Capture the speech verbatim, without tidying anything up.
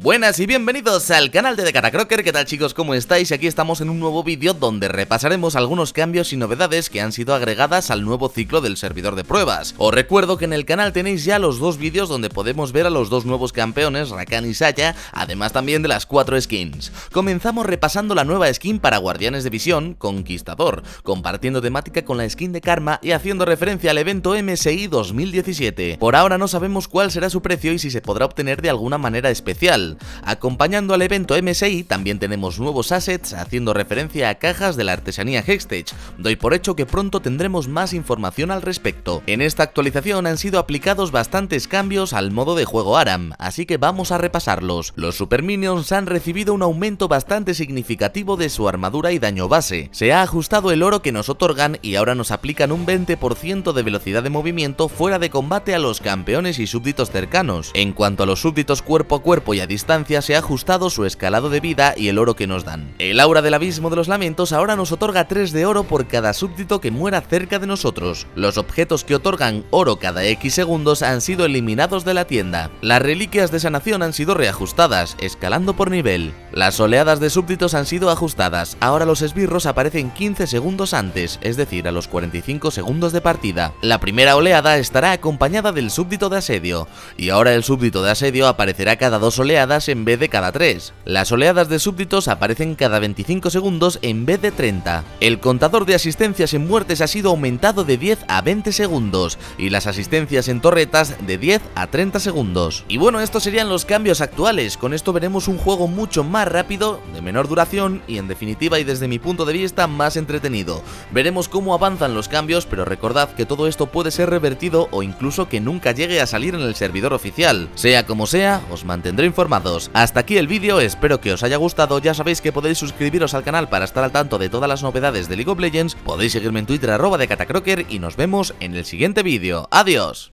Buenas y bienvenidos al canal de Decatacroker. ¿Qué tal, chicos? ¿Cómo estáis? Aquí estamos en un nuevo vídeo donde repasaremos algunos cambios y novedades que han sido agregadas al nuevo ciclo del servidor de pruebas. Os recuerdo que en el canal tenéis ya los dos vídeos donde podemos ver a los dos nuevos campeones, Rakan y Xayah, además también de las cuatro skins. Comenzamos repasando la nueva skin para Guardianes de Visión, Conquistador, compartiendo temática con la skin de Karma y haciendo referencia al evento M S I dos mil diecisiete. Por ahora no sabemos cuál será su precio y si se podrá obtener de alguna manera especial. Acompañando al evento M S I también tenemos nuevos assets haciendo referencia a cajas de la artesanía Hextech. Doy por hecho que pronto tendremos más información al respecto. En esta actualización han sido aplicados bastantes cambios al modo de juego ARAM, así que vamos a repasarlos. Los Super Minions han recibido un aumento bastante significativo de su armadura y daño base. Se ha ajustado el oro que nos otorgan y ahora nos aplican un veinte por ciento de velocidad de movimiento fuera de combate a los campeones y súbditos cercanos. En cuanto a los súbditos cuerpo a cuerpo y a distancia, se ha ajustado su escalado de vida y el oro que nos dan. El aura del abismo de los lamentos ahora nos otorga tres de oro por cada súbdito que muera cerca de nosotros. Los objetos que otorgan oro cada X segundos han sido eliminados de la tienda. Las reliquias de sanación han sido reajustadas, escalando por nivel. Las oleadas de súbditos han sido ajustadas. Ahora los esbirros aparecen quince segundos antes, es decir, a los cuarenta y cinco segundos de partida. La primera oleada estará acompañada del súbdito de asedio, y ahora el súbdito de asedio aparecerá cada dos oleadas en vez de cada tres. Las oleadas de súbditos aparecen cada veinticinco segundos en vez de treinta. El contador de asistencias en muertes ha sido aumentado de diez a veinte segundos y las asistencias en torretas de diez a treinta segundos. Y bueno, estos serían los cambios actuales. Con esto veremos un juego mucho más rápido, de menor duración y en definitiva y desde mi punto de vista más entretenido. Veremos cómo avanzan los cambios, pero recordad que todo esto puede ser revertido o incluso que nunca llegue a salir en el servidor oficial. Sea como sea, os mantendré informados. Hasta aquí el vídeo, espero que os haya gustado. Ya sabéis que podéis suscribiros al canal para estar al tanto de todas las novedades de League of Legends. Podéis seguirme en Twitter arroba Decatacroker y nos vemos en el siguiente vídeo. ¡Adiós!